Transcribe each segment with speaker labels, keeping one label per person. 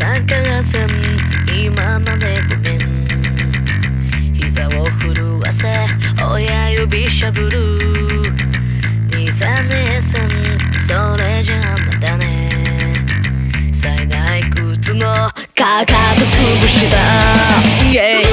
Speaker 1: 3回戦今までごめん。膝を震わせ親指しゃぶる。2、3年戦それじゃまたね。冴えない靴のかかと潰した、yeah。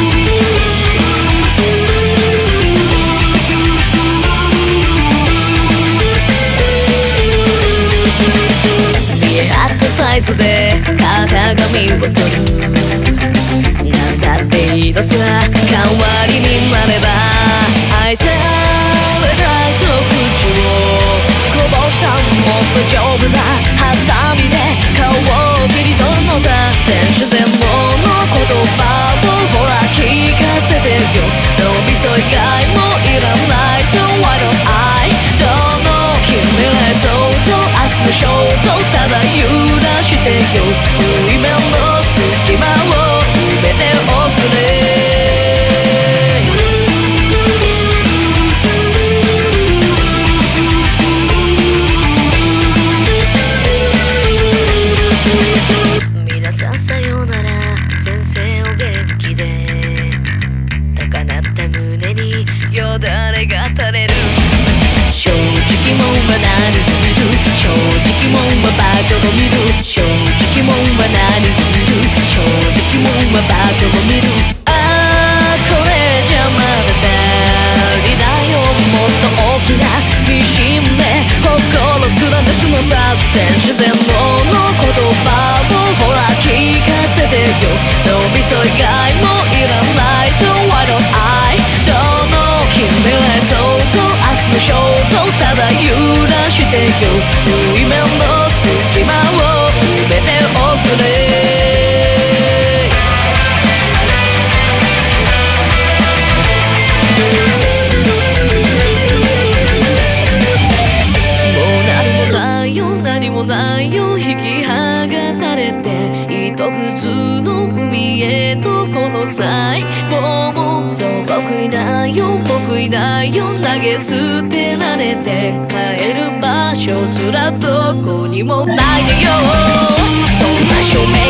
Speaker 1: サイズで型紙を取る。なんだっていいのさ、代わりになれば。愛されないと口をこぼしたもっと丈夫なハサミで顔を切り取るのさ。全自然の言葉をほら聞かせてよ。脳みそ以外もいらないと Why don't I don't know。 君ら想像明日の肖像ただ揺らしてよ。水面の隙間を埋めておくね。皆さんさようなら、先生お元気で。高鳴った胸によだれが垂れる。正直もんは何見る、正直もんはバカを見る。正直もんは何見る、正直もんはバカを見る。ああこれじゃまだ足りないよ。もっと大きなミシンで心貫くのさ。全自然の言葉をほら聞かせてよ。脳みそ以外もいらないと Why don't I don't know。 君ら想像明日の肖像ただ揺らしてよ。水面の隙間を埋めておくね。もう何もないよ、何もないよ。引き剥がされて糸くずの海へとこの際もうそう僕いないよ、僕いないよ。投げ捨てられて帰る場所すらどこにもないでよ。そんな証明